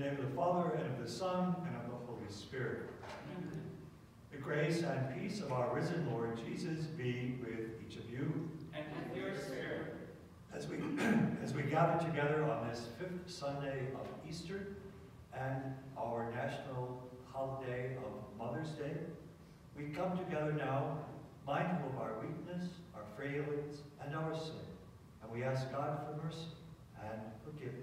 name of the Father, and of the Son, and of the Holy Spirit. Amen. The grace and peace of our risen Lord Jesus be with each of you. And with your spirit. As we gather together on this 5th Sunday of Easter and our national holiday of Mother's Day, we come together now mindful of our weakness, our failings, and our sin. And we ask God for mercy and forgiveness.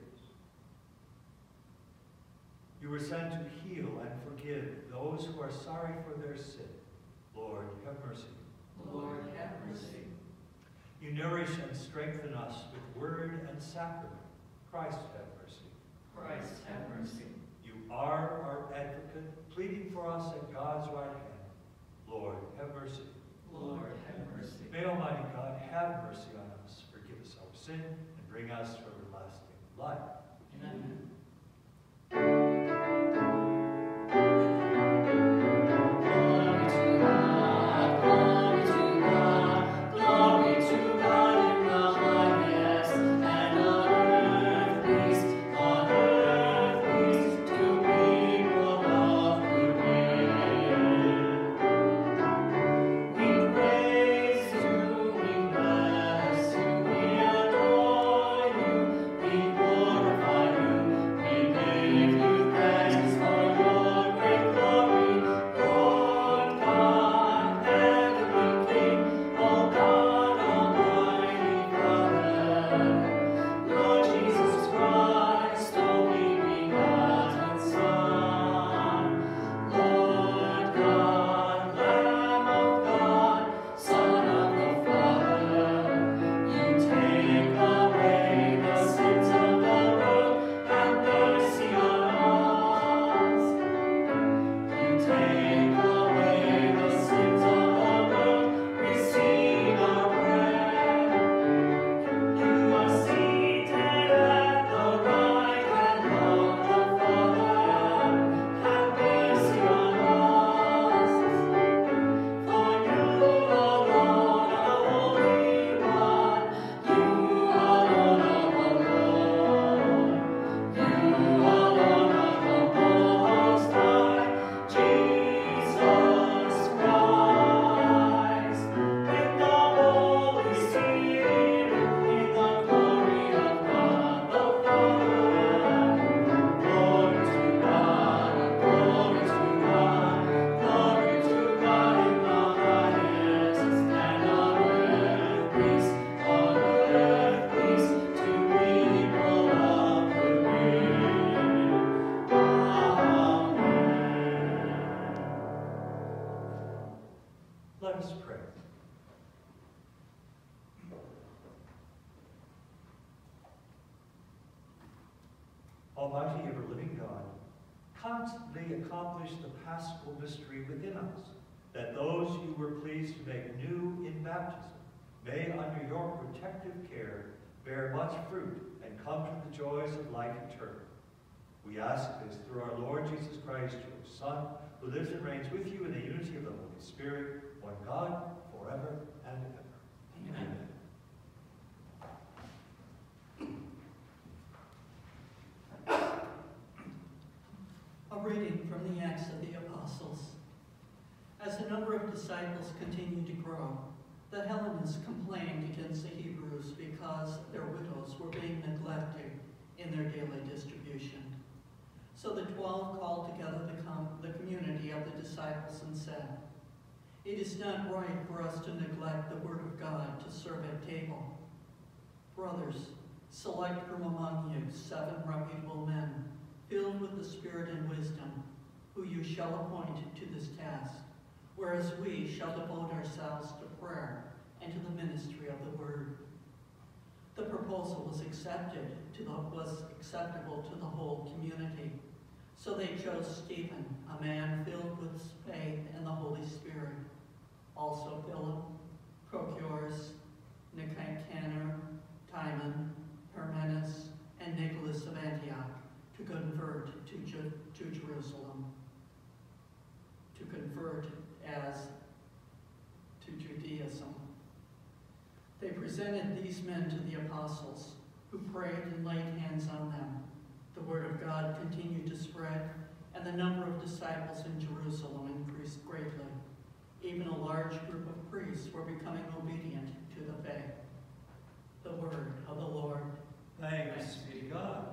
You were sent to heal and forgive those who are sorry for their sin. Lord, have mercy. Lord, have mercy. You nourish and strengthen us with word and sacrament. Christ, have mercy. Christ, have mercy. You are our advocate, pleading for us at God's right hand. Lord, have mercy. Lord, have mercy. May Almighty God have mercy on us, forgive us our sin, and bring us to everlasting life. Amen. Let us pray. Almighty, ever-living God, constantly accomplish the paschal mystery within us, that those you were pleased to make new in baptism may, under your protective care, bear much fruit and come to the joys of life eternal. We ask this through our Lord Jesus Christ, your Son, who lives and reigns with you in the unity of the Holy Spirit, one God, forever and ever. Amen. A reading from the Acts of the Apostles. As the number of disciples continued to grow, the Hellenists complained against the Hebrews because their widows were being neglected in their daily distribution. So the 12 called together the community of the disciples and said, "It is not right for us to neglect the word of God to serve at table. Brothers, select from among you 7 reputable men, filled with the Spirit and wisdom, who you shall appoint to this task, whereas we shall devote ourselves to prayer and to the ministry of the word." The proposal was acceptable to the whole community. So they chose Stephen, a man filled with faith and the Holy Spirit, also Philip, Prochorus, Nicanor, Timon, Parmenas, and Nicholas of Antioch, to convert to Jerusalem, to convert as to Judaism. They presented these men to the apostles, who prayed and laid hands on them. The word of God continued to and the number of disciples in Jerusalem increased greatly. Even a large group of priests were becoming obedient to the faith. The word of the Lord. Thanks be to God.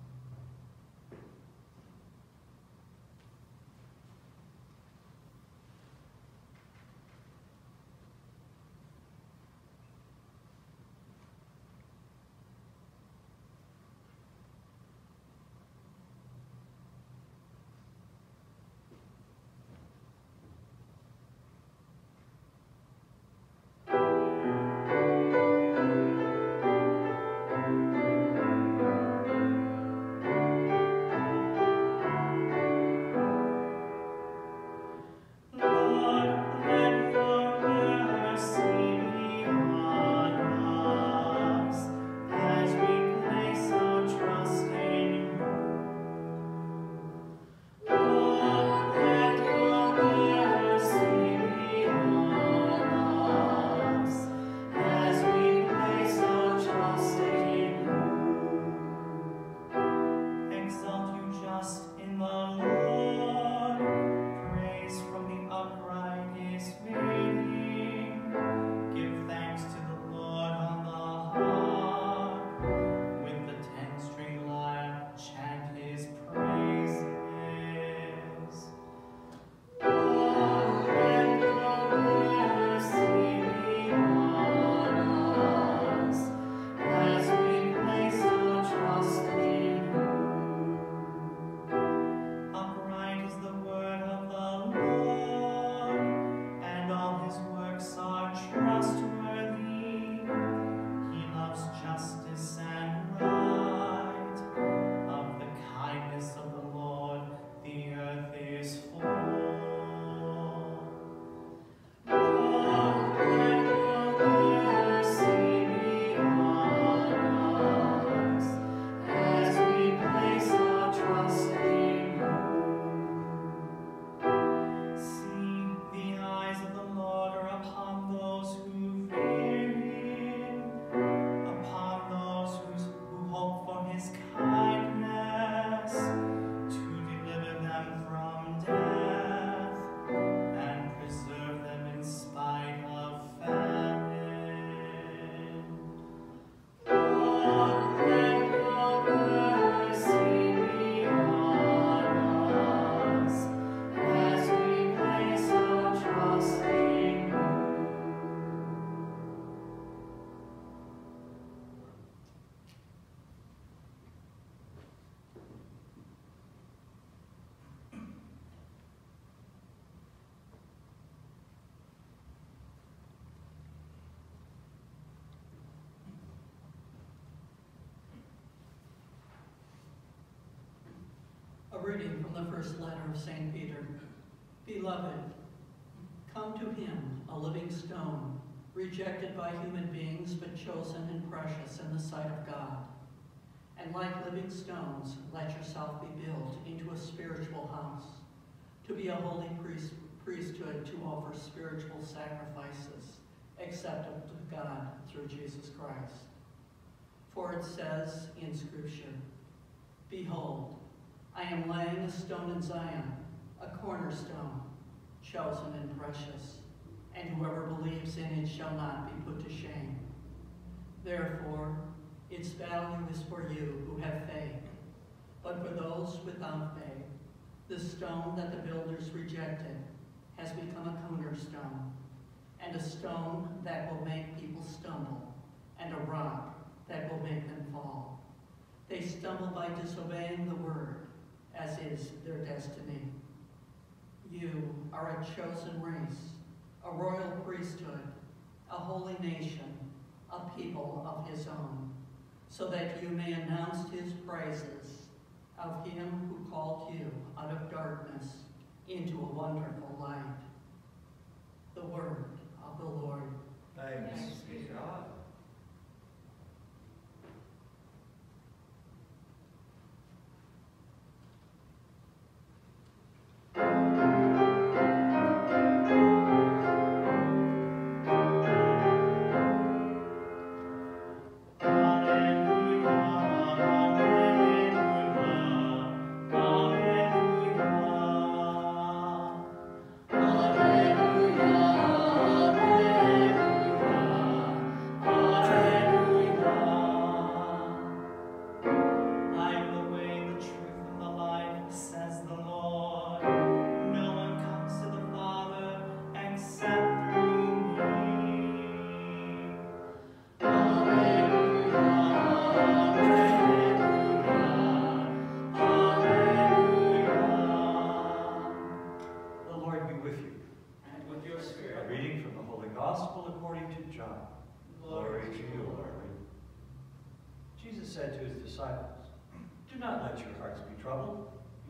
A reading from the first letter of St. Peter. Beloved, come to him, a living stone, rejected by human beings, but chosen and precious in the sight of God. And like living stones, let yourself be built into a spiritual house, to be a holy priesthood to offer spiritual sacrifices, acceptable to God through Jesus Christ. For it says in Scripture, Behold, I am laying a stone in Zion, a cornerstone, chosen and precious, and whoever believes in it shall not be put to shame. Therefore, its value is for you who have faith. But for those without faith, the stone that the builders rejected has become a cornerstone, and a stone that will make people stumble, and a rock that will make them fall. They stumble by disobeying the word, as is their destiny. You are a chosen race, a royal priesthood, a holy nation, a people of his own, so that you may announce his praises, of him who called you out of darkness into a wonderful light. The word of the Lord. Thanks be to God. Alleluia, alleluia, alleluia.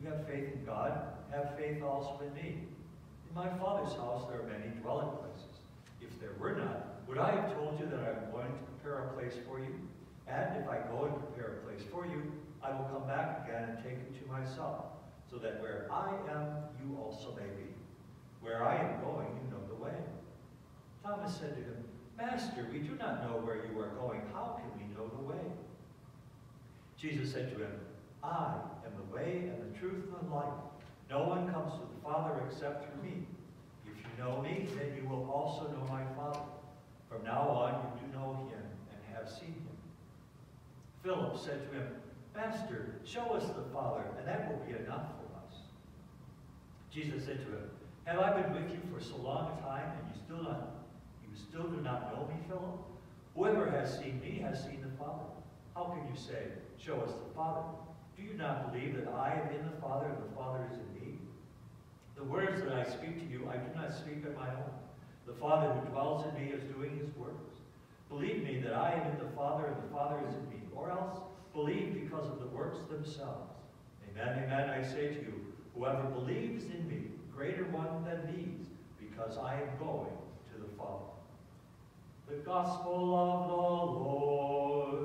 You have faith in God, have faith also in me. In my Father's house there are many dwelling places. If there were not, would I have told you that I am going to prepare a place for you? And if I go and prepare a place for you, I will come back again and take you to myself, so that where I am, you also may be. Where I am going, you know the way. Thomas said to him, Master, we do not know where you are going. How can we know the way? Jesus said to him, I am the way and the truth and the life. No one comes to the Father except through me. If you know me, then you will also know my Father. From now on, you do know him and have seen him. Philip said to him, Master, show us the Father, and that will be enough for us. Jesus said to him, Have I been with you for so long a time, and you still do not know me, Philip? Whoever has seen me has seen the Father. How can you say, Show us the Father? Do you not believe that I am in the Father, and the Father is in me? The words that I speak to you, I do not speak on my own. The Father who dwells in me is doing his works. Believe me that I am in the Father, and the Father is in me. Or else, believe because of the works themselves. Amen, amen, I say to you, whoever believes in me, greater one than these, because I am going to the Father. The Gospel of the Lord.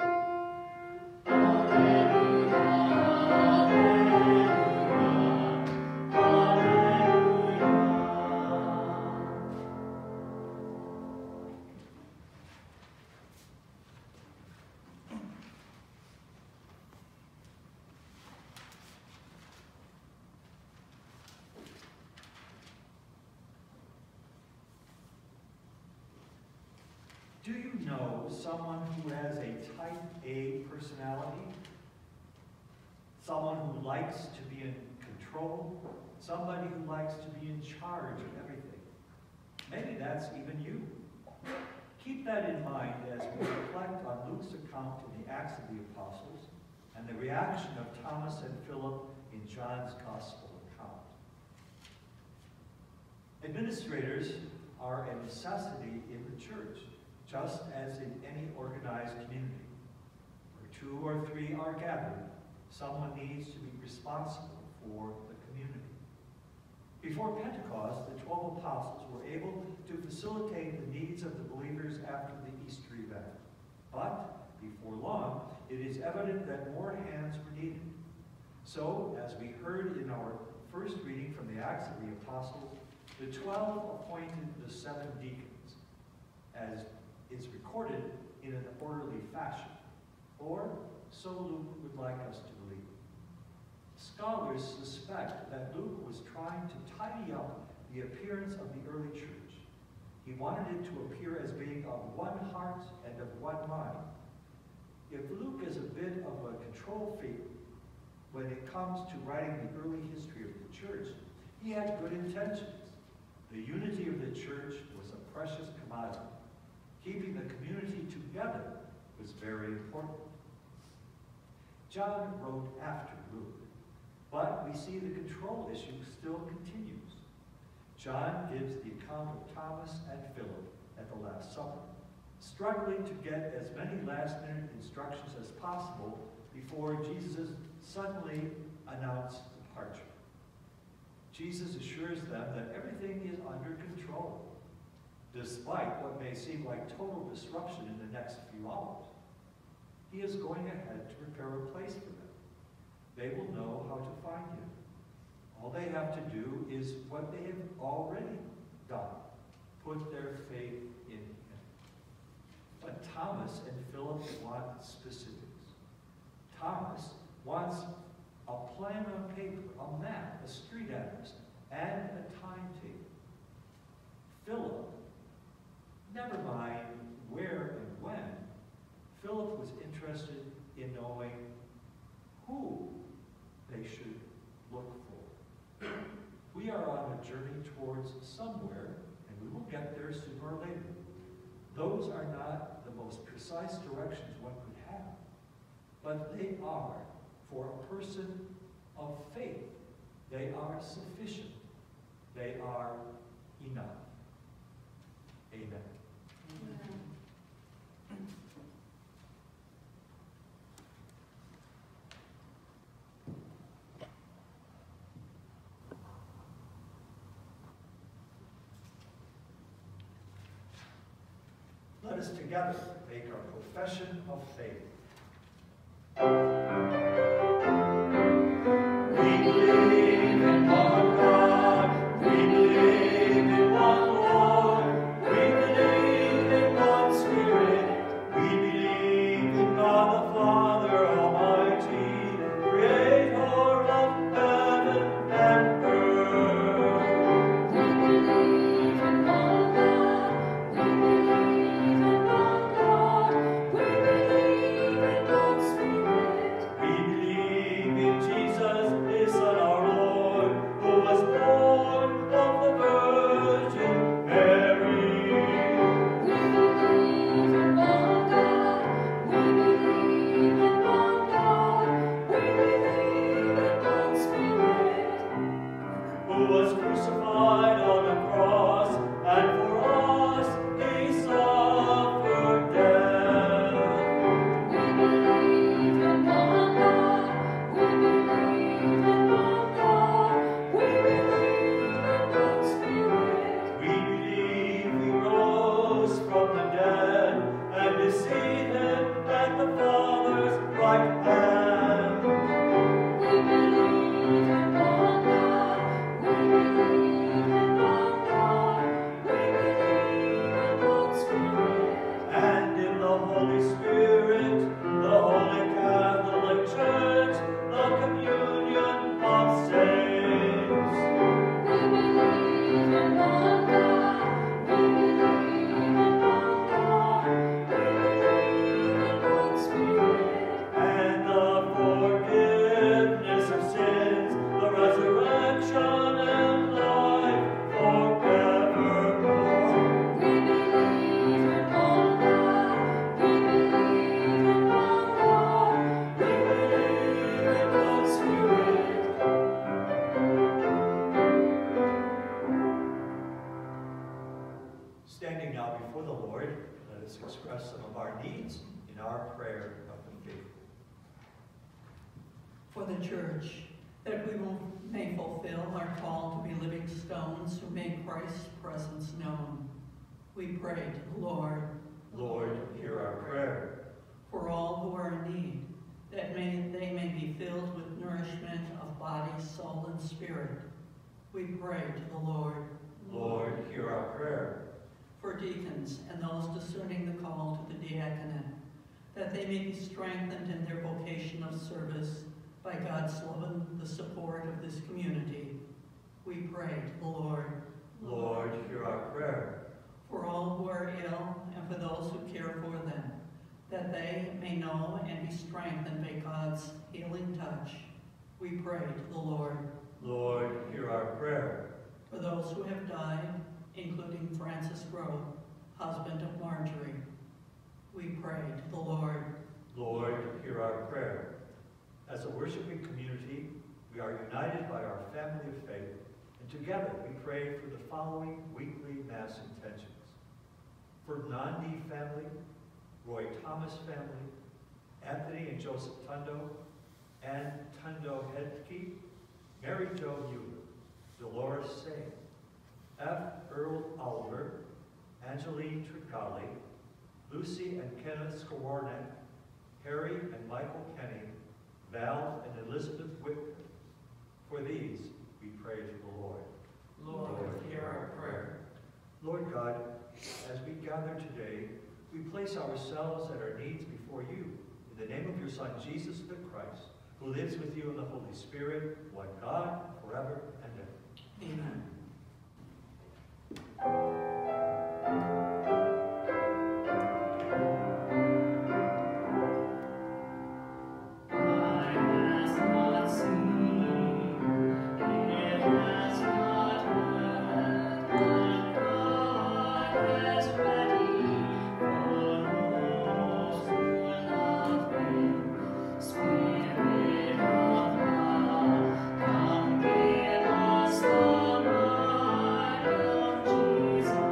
Do you know someone who has a type A personality? Someone who likes to be in control? Somebody who likes to be in charge of everything? Maybe that's even you. Keep that in mind as we reflect on Luke's account in the Acts of the Apostles and the reaction of Thomas and Philip in John's Gospel account. Administrators are a necessity in the church, just as in any organized community. Where 2 or 3 are gathered, someone needs to be responsible for the community. Before Pentecost, the 12 apostles were able to facilitate the needs of the believers after the Easter event. But before long, it is evident that more hands were needed. So, as we heard in our first reading from the Acts of the Apostles, the 12 appointed the 7 deacons, as is recorded in an orderly fashion, or so Luke would like us to believe. Scholars suspect that Luke was trying to tidy up the appearance of the early church. He wanted it to appear as being of one heart and of one mind. If Luke is a bit of a control freak when it comes to writing the early history of the church, he had good intentions. The unity of the church was a precious commodity. Keeping the community together was very important. John wrote after Luke, but we see the control issue still continues. John gives the account of Thomas and Philip at the Last Supper, struggling to get as many last-minute instructions as possible before Jesus suddenly announced departure. Jesus assures them that everything is under control, despite what may seem like total disruption in the next few hours. He is going ahead to prepare a place for them. They will know how to find him. All they have to do is what they have already done, put their faith in him. But Thomas and Philip want specifics. Thomas wants a plan on paper, a map, a street address, and a timetable. Philip, never mind where and when, Philip was interested in knowing who they should look for. We are on a journey towards somewhere, and we will get there sooner or later. Those are not the most precise directions one could have, but they are, for a person of faith, they are sufficient. They are enough. Amen. Amen. let us together make our profession of faith. We believe in one God, we believe in one Lord, we believe in one Spirit, we believe in God the Father Almighty, Creator of heaven and earth. We believe in one God, we believe in one God, we believe in one Spirit. We believe in Jesus, His Son, our Lord, who was born of the Virgin Mary. We believe in one God, we believe in one God, we believe in one Spirit. Who was crucified on a cross, and for us He suffered death. We believe in one God, we believe in one God, we believe in one Spirit. We believe He rose from the dead and is seated at the Father's right hand. We believe in one God, we believe in one God, we believe in one Spirit. And in the Holy Spirit, the Holy Catholic Church, the communion of saints. We believe in one God, we believe in one God, we believe in one Spirit. And the forgiveness of sins, the resurrection and life forevermore. We believe in one God, we believe in one God, we believe in one Spirit. Standing now before the Lord, let us express some of our needs in our prayer of the faithful. For the church, that we may fulfill our call to be living stones who make Christ's presence known. We pray to the Lord. Lord, hear our prayer. For all who are in need, that they may be filled with nourishment of body, soul, and spirit. We pray to the Lord. Lord, hear our prayer. For deacons and those discerning the call to the diaconate, that they may be strengthened in their vocation of service by God's love and the support of this community. We pray to the Lord. Lord, hear our prayer. For all who are ill and for those who care for them, that they may know and be strengthened by God's healing touch. We pray to the Lord. Lord, hear our prayer. For those who have died, including Francis Grove, husband of Marjorie, we pray to the Lord. Lord, hear our prayer. As a worshiping community, we are united by our family of faith, and together we pray for the following weekly Mass intentions. For Nandi family, Roy Thomas family, Anthony and Joseph Tundo, Ann Tundo Hedke, Mary Jo Mueller, Dolores Sane, F. Earl Oliver, Angeline Tricali, Lucy and Kenneth Skowarnek, Harry and Michael Kenny, Val and Elizabeth Whitman. For these, we pray to the Lord. Lord, hear our prayer. Lord God, as we gather today, we place ourselves and our needs before you. In the name of your Son, Jesus the Christ, who lives with you in the Holy Spirit, one God, forever and ever. Amen. Spirit of love, come give us the mind of Jesus.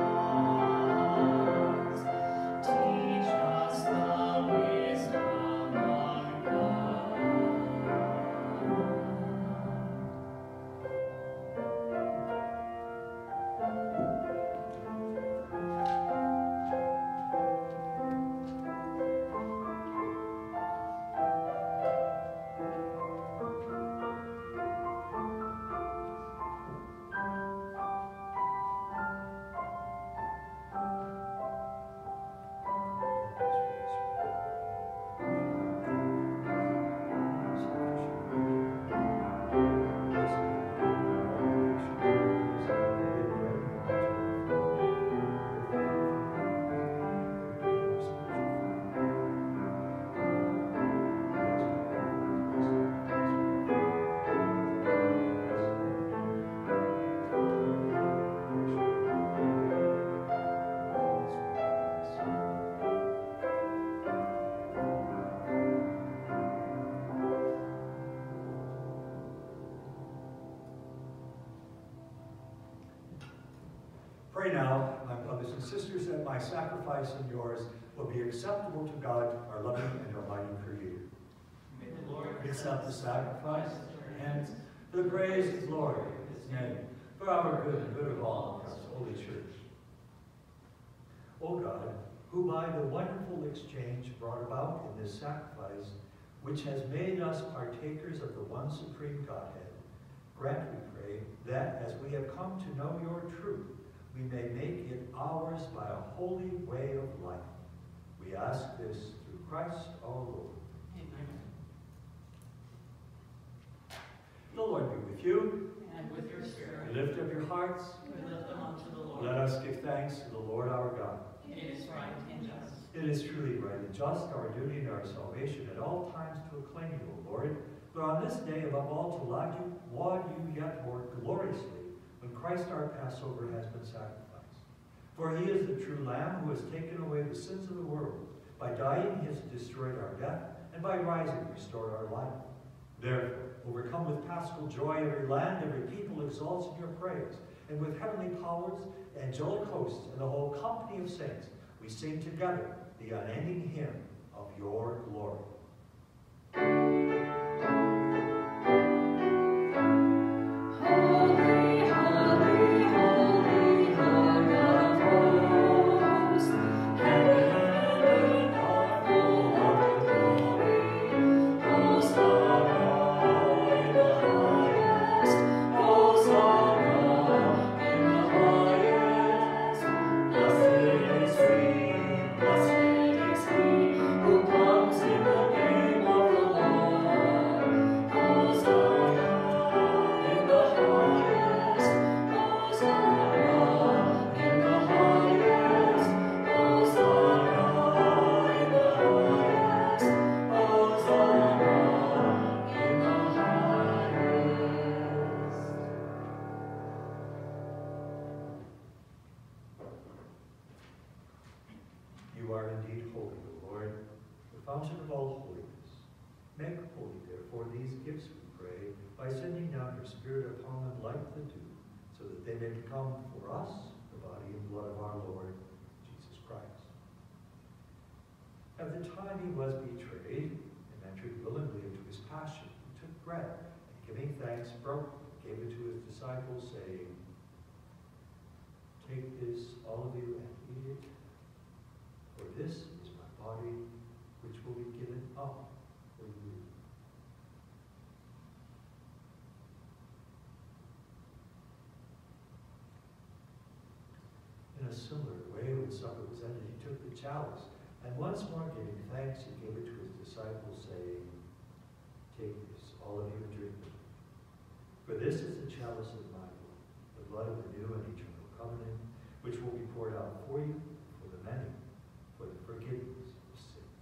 Pray now, my brothers and sisters, that my sacrifice and yours will be acceptable to God, our loving and almighty Creator. May the Lord Accept the sacrifice and for the praise and glory of his name, for our good and good of all of God's holy church. O God, who by the wonderful exchange brought about in this sacrifice, which has made us partakers of the one supreme Godhead, grant, we pray, that as we have come to know your truth, we may make it ours by a holy way of life. We ask this through Christ our Lord. Amen. The Lord be with you. And with your spirit, Lift up your hearts. we lift them up to the Lord. Let us give thanks to the Lord our God. It is right and just. It is truly right and just, our duty and our salvation at all times to acclaim you, O Lord, but on this day above all to laud you yet more gloriously when Christ our Passover has been sacrificed. For he is the true Lamb who has taken away the sins of the world. By dying he has destroyed our death, and by rising restored our life. Therefore, overcome with paschal joy, every land, every people exalts in your praise, and with heavenly powers, angelic hosts, and the whole company of saints, we sing together the unending hymn of your glory. Holy, holy, holy, Lord of hosts, heaven and earth are full of your glory. Hosanna in the highest, Hosanna in the highest. Blessed is he who comes in the name of the Lord. Hosanna in the highest, Hosanna in the highest, Hosanna in the highest, Hosanna in the highest. You are indeed holy, O Lord, the fountain of all holiness. Make holy, therefore, these gifts, we pray, by sending down your Spirit upon them like the dew, so that they may become for us the body and blood of our Lord Jesus Christ. At the time he was betrayed and entered willingly into his passion, he took bread, and giving thanks, broke it, and gave it to his disciples, saying, "Take this, all of you, and eat it. For this is my body, which will be given up for you." In a similar way, when supper was ended, he took the chalice, and once more giving thanks, he gave it to his disciples, saying, "Take this, all of you, and drink it. For this is the chalice of my blood, the blood of the new and eternal covenant, which will be poured out for you, for the many, for the forgiveness of sins."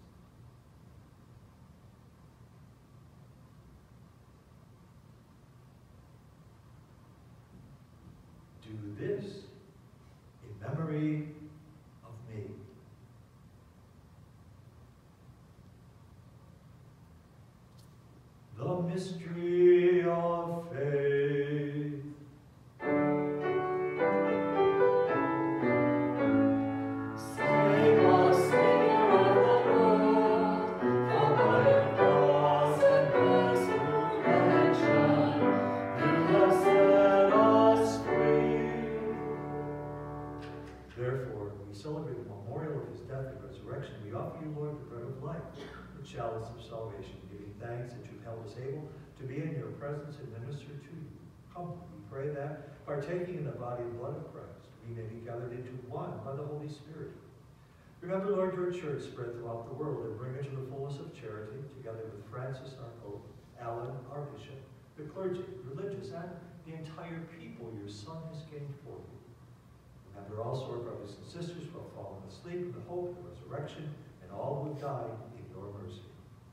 Do this in memory of me. The mystery of faith. Save us, Savior of the world, for by your cross and resurrection, you have set us free. Therefore, we celebrate the memorial of his death and resurrection. We offer you, Lord, the bread of life, the chalice of salvation, giving thanks that you've held us able to be in your presence and minister to you. Come, we pray that, partaking in the body and blood of Christ, we may be gathered into one by the Holy Spirit. Remember, Lord, your church spread throughout the world, and bring her to the fullness of charity, together with Francis, our Pope, Alan, our Bishop, the clergy, religious, and the entire people your Son has gained for you. Remember also our brothers and sisters who have fallen asleep in the hope of the resurrection, and all who have died in your mercy.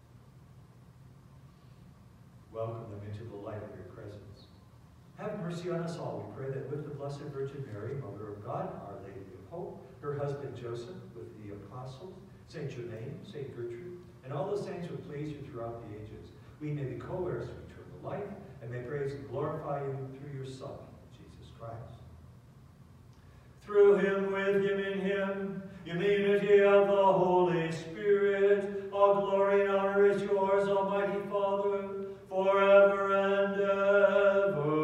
Welcome them into the light of your presence. Have mercy on us all, we pray, that with the Blessed Virgin Mary, Mother of God, Our Lady of Hope, her husband Joseph, with the apostles, Saint Germain, Saint Gertrude, and all the saints who please you throughout the ages, we may be co-heirs of eternal life, and may praise and glorify you through your Son, Jesus Christ. through him, with him, in him, in the unity of the Holy Spirit, all glory and honor is yours, Almighty Father, forever and ever.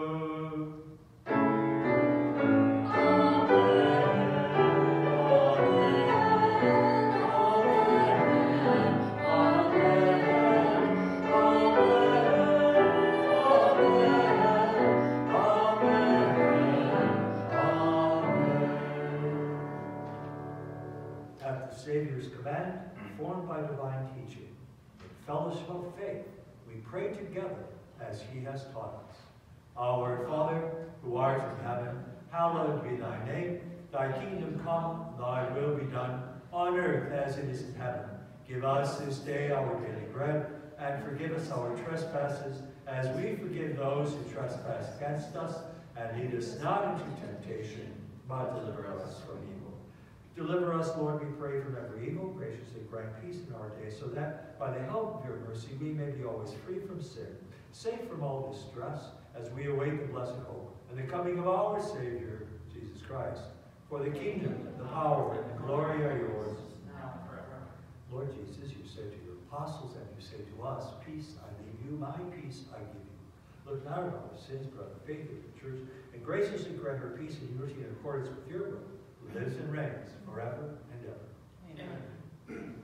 At the Savior's command, informed by divine teaching, in fellowship of faith, we pray together as he has taught us. Our Father, who art in heaven, hallowed be thy name. Thy kingdom come, thy will be done, on earth as it is in heaven. Give us this day our daily bread, and forgive us our trespasses, as we forgive those who trespass against us. And lead us not into temptation, but deliver us from evil. Deliver us, Lord, we pray, from every evil. Graciously grant peace in our day, so that by the help of your mercy we may be always free from sin, safe from all distress, as we await the blessed hope and the coming of our Savior, Jesus Christ. For the kingdom, the power, and the glory are yours, now and forever. Lord Jesus, you said to your apostles, and you say to us, peace I leave you, my peace I give you. Look not at our sins, but on the faith of the church, and graciously grant her peace and unity in accordance with your will, who lives and reigns forever and ever. Amen.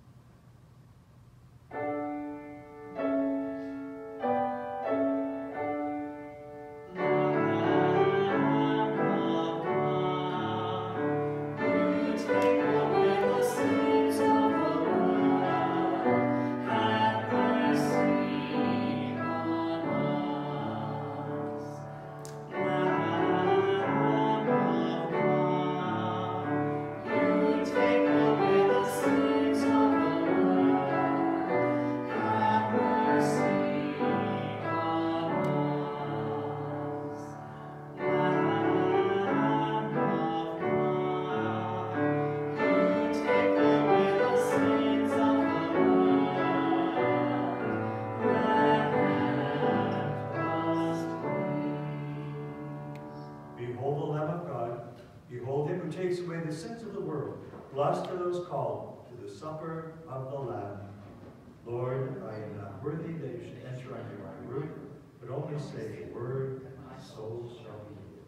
Blessed are those called to the supper of the Lamb. Lord, I am not worthy that you should enter under my roof, but only say a word, and my soul shall be healed.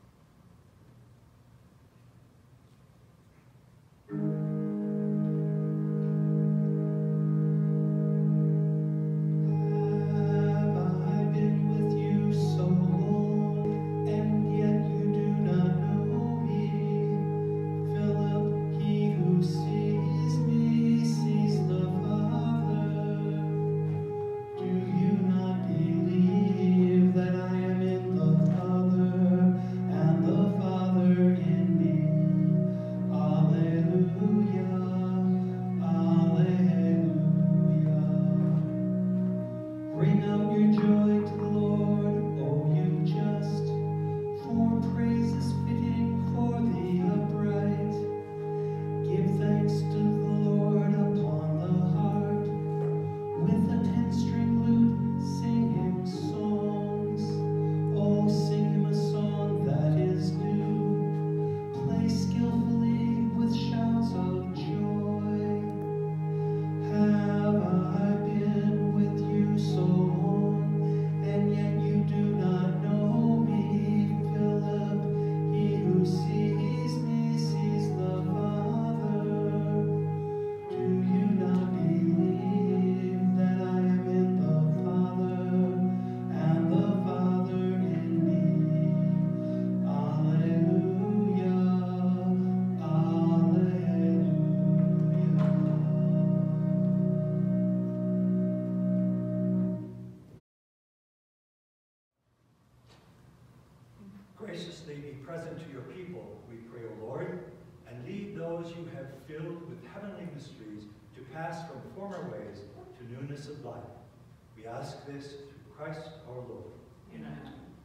Graciously be present to your people, we pray, O Lord, and lead those you have filled with heavenly mysteries to pass from former ways to newness of life. We ask this through Christ our Lord. Amen.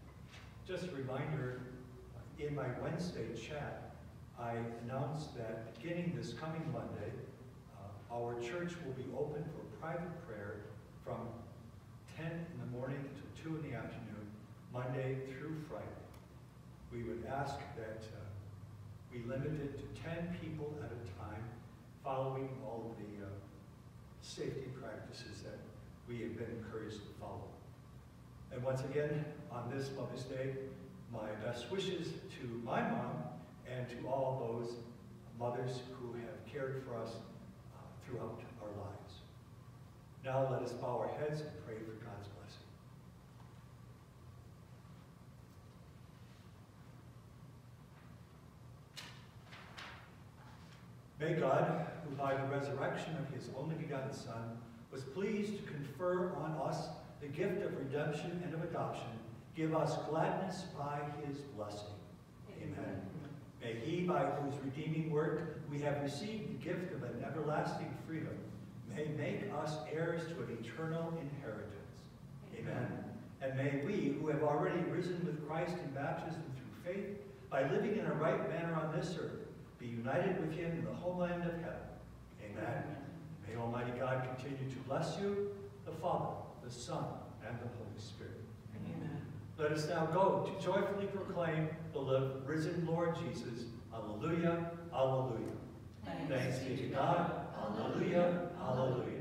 Just a reminder, in my Wednesday chat, I announced that beginning this coming Monday, our church will be open for private prayer from 10 in the morning until 2 in the afternoon, Monday through Friday. We would ask that we limit it to 10 people at a time, following all of the safety practices that we have been encouraged to follow. And once again, on this Mother's Day, my best wishes to my mom and to all those mothers who have cared for us throughout our lives. Now let us bow our heads and pray for God's blessing. May God, who by the resurrection of his only begotten Son, was pleased to confer on us the gift of redemption and of adoption, give us gladness by his blessing. Amen. May he, by whose redeeming work we have received the gift of an everlasting freedom, may make us heirs to an eternal inheritance. Amen. And may we, who have already risen with Christ in baptism through faith, by living in a right manner on this earth, be united with him in the homeland of heaven. Amen. May Almighty God continue to bless you, the Father, the Son, and the Holy Spirit. Amen. Let us now go to joyfully proclaim the risen Lord Jesus. Alleluia, alleluia. Thanks be to God. Alleluia, alleluia.